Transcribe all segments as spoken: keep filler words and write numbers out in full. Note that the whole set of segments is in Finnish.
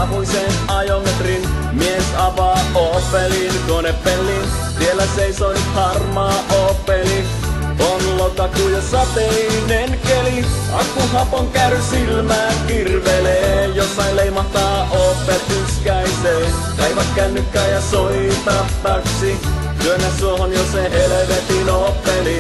avuisen ajometrin. Mies avaa Opelin konepellin. Tiellä seisoi harmaa Opeli. On lokakuu ja sateinen keli. Akkuhapon käry silmään kirvelee. Jossain leimahtaa Opel yskäisee. Kaiva kännykkää ja soita taksi. Työnnä suohon jo se helvetin Opeli.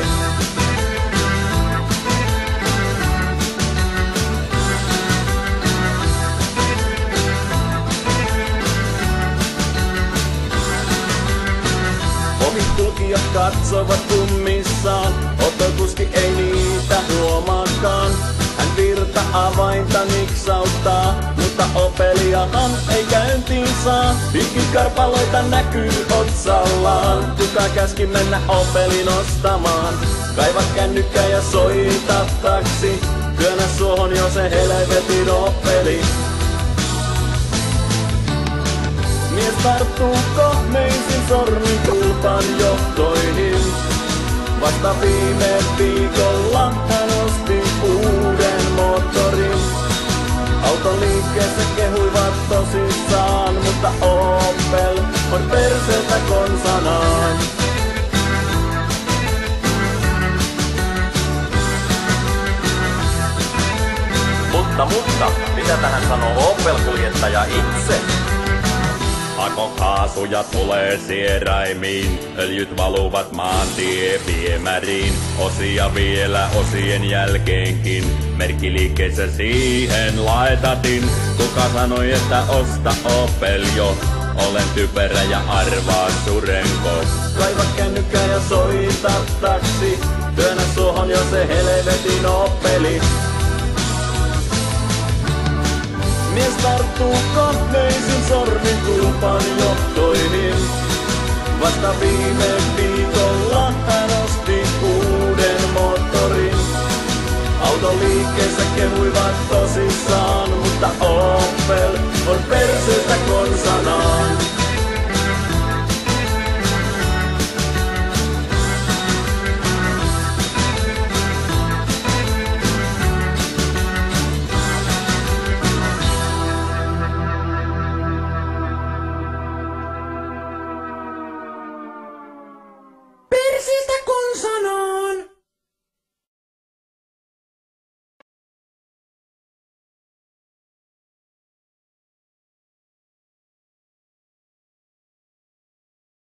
Ohikulkijat katsovat kummissaan. Opel-kuski ei niitä huomaakaan. Hän virta avainta niksauttaa, mutta Opeliahan ei käyntiin saa. Pikikarpaloita näkyy otsallaan. Kuka käski mennä Opelin ostamaan? Kaiva kännykkä ja soita taksi. Työnnä suohon jo se helvetin Opeli. Mies tarttuu kohmeisin sormin tulpan johtoihin. Vasta viime viikolla hän osti uuden moottorin. Auton liikkeessä kehuivat tosissaan, mutta Opel on perseeltä konsanaan. Mutta, mutta, mitä tähän sanoo Opel-kuljettaja itse? Pakokaasuja tulee sieräimiin, öljyt valuvat maantieviemäriin. Osia vielä osien jälkeenkin, merkkiliikkeessä siihen laitatin. Kuka sanoi, että osta Opel jo? Olen typerä ja arvaan surenko. Kaiva kännykkä ja soita taksi. Työnnä suohon jo se helvetin Opeli. Mies tarttuu kohmeisin sormin tulpan johtoihin. Vasta viime viikolla hän osti uuden moottorin. Auton liikkeessä kehuivat tosissaan, mutta Opel on perseestä konsanaan.